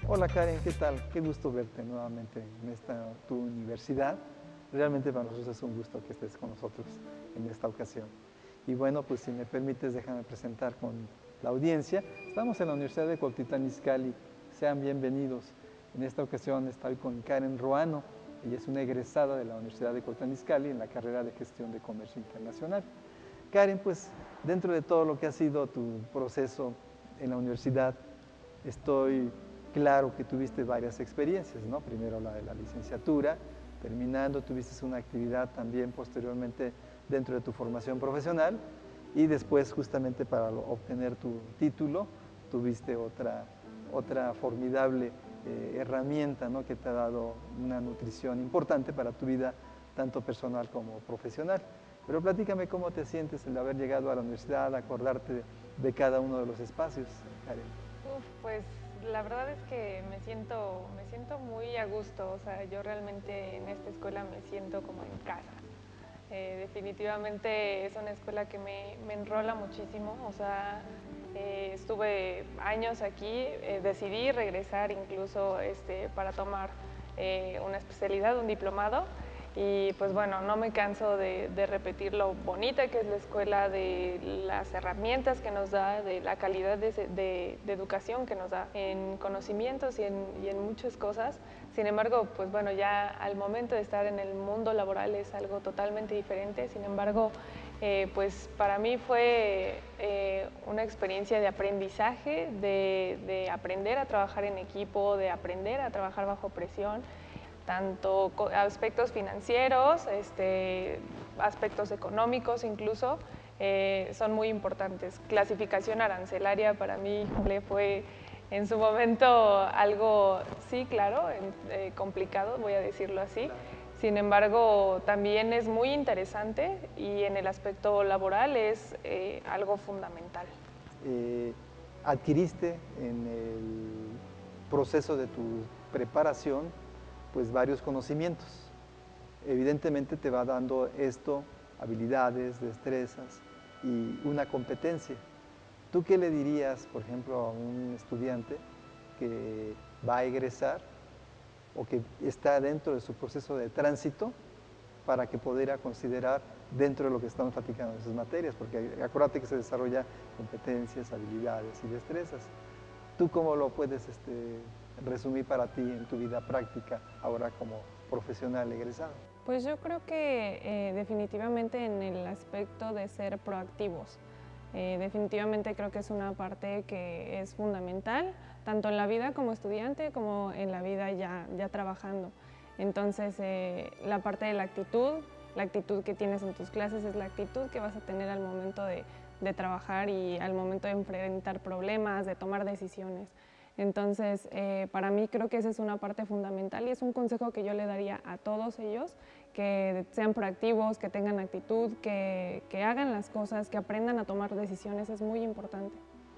Hola Karen, ¿qué tal? Qué gusto verte nuevamente en tu universidad. Realmente para nosotros es un gusto que estés con nosotros en esta ocasión. Y bueno, pues si me permites, déjame presentar con la audiencia. Estamos en la Universidad de Cuautitlán Izcalli. Sean bienvenidos. En esta ocasión estoy con Karen Roano. Ella es una egresada de la Universidad de Cuautitlán Izcalli en la carrera de Gestión de Comercio Internacional. Karen, pues dentro de todo lo que ha sido tu proceso en la universidad, estoy claro que tuviste varias experiencias, ¿no? Primero la de la licenciatura, terminando tuviste una actividad también posteriormente dentro de tu formación profesional y después justamente para obtener tu título tuviste otra formidable herramienta, ¿no? Que te ha dado una nutrición importante para tu vida tanto personal como profesional. Pero platícame cómo te sientes el haber llegado a la universidad, acordarte de cada uno de los espacios, Karen. Pues la verdad es que me siento muy a gusto, o sea, yo realmente en esta escuela me siento como en casa. Definitivamente es una escuela que me enrola muchísimo, o sea, estuve años aquí, decidí regresar incluso para tomar una especialidad, un diplomado. Y pues bueno, no me canso de repetir lo bonita que es la escuela, de las herramientas que nos da, de la calidad de educación que nos da en conocimientos y en muchas cosas. Sin embargo, pues bueno, ya al momento de estar en el mundo laboral es algo totalmente diferente. Sin embargo, pues para mí fue una experiencia de aprendizaje, de aprender a trabajar en equipo, de aprender a trabajar bajo presión, tanto aspectos financieros, aspectos económicos incluso, son muy importantes. Clasificación arancelaria para mí fue en su momento algo, sí, claro, complicado, voy a decirlo así. Sin embargo, también es muy interesante y en el aspecto laboral es algo fundamental. Adquiriste en el proceso de tu preparación pues varios conocimientos. Evidentemente te va dando esto habilidades, destrezas y una competencia. ¿Tú qué le dirías, por ejemplo, a un estudiante que va a egresar o que está dentro de su proceso de tránsito para que pudiera considerar dentro de lo que estamos platicando en esas materias? Porque acuérdate que se desarrolla competencias, habilidades y destrezas. ¿Tú cómo lo puedes resumir para ti en tu vida práctica ahora como profesional egresado? Pues yo creo que definitivamente en el aspecto de ser proactivos. Definitivamente creo que es una parte que es fundamental, tanto en la vida como estudiante como en la vida ya trabajando. Entonces, la parte de la actitud que tienes en tus clases es la actitud que vas a tener al momento de trabajar y al momento de enfrentar problemas, de tomar decisiones. Entonces, para mí creo que esa es una parte fundamental y es un consejo que yo le daría a todos ellos, que sean proactivos, que tengan actitud, que hagan las cosas, que aprendan a tomar decisiones, es muy importante.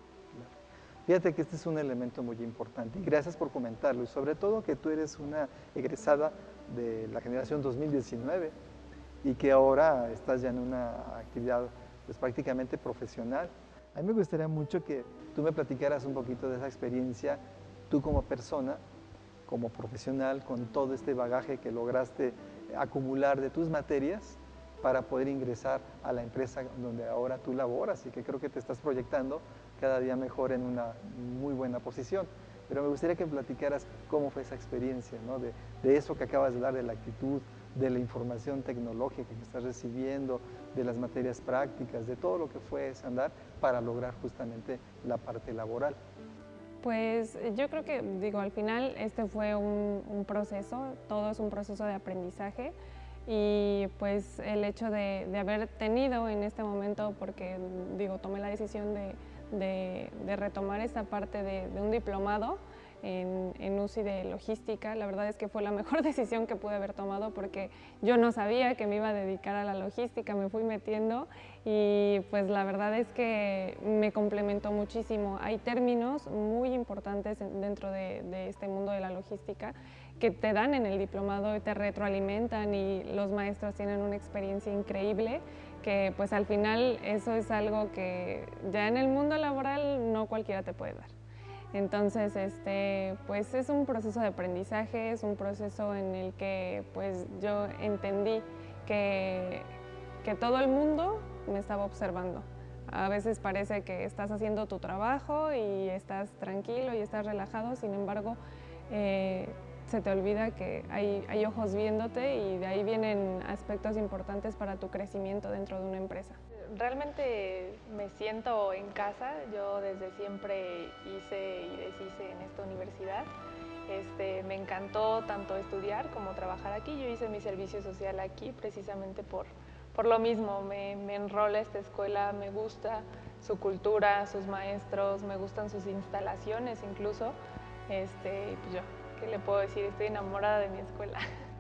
Fíjate que este es un elemento muy importante y gracias por comentarlo y sobre todo que tú eres una egresada de la generación 2019 y que ahora estás ya en una actividad pues prácticamente profesional. A mí me gustaría mucho que tú me platicaras un poquito de esa experiencia, tú como persona, como profesional, con todo este bagaje que lograste acumular de tus materias para poder ingresar a la empresa donde ahora tú laboras y que creo que te estás proyectando cada día mejor en una muy buena posición. Pero me gustaría que platicaras cómo fue esa experiencia, ¿no? de eso que acabas de dar, de la actitud, de la información tecnológica que estás recibiendo, de las materias prácticas, de todo lo que fue ese andar para lograr justamente la parte laboral. Pues yo creo que, digo, al final este fue un proceso, todo es un proceso de aprendizaje y pues el hecho de haber tenido en este momento, porque digo, tomé la decisión de retomar esta parte de un diplomado en UCI de logística. La verdad es que fue la mejor decisión que pude haber tomado porque yo no sabía que me iba a dedicar a la logística, me fui metiendo y pues la verdad es que me complementó muchísimo. Hay términos muy importantes dentro de este mundo de la logística que te dan en el diplomado y te retroalimentan y los maestros tienen una experiencia increíble que pues al final eso es algo que ya en el mundo laboral no cualquiera te puede dar. Entonces, pues es un proceso de aprendizaje, es un proceso en el que pues yo entendí que todo el mundo me estaba observando. A veces parece que estás haciendo tu trabajo y estás tranquilo y estás relajado, sin embargo, se te olvida que hay ojos viéndote y de ahí vienen aspectos importantes para tu crecimiento dentro de una empresa. Realmente me siento en casa, yo desde siempre hice y deshice en esta universidad. Me encantó tanto estudiar como trabajar aquí, yo hice mi servicio social aquí precisamente por lo mismo, me enrola esta escuela, me gusta su cultura, sus maestros, me gustan sus instalaciones incluso. Pues yo, ¿qué le puedo decir? Estoy enamorada de mi escuela.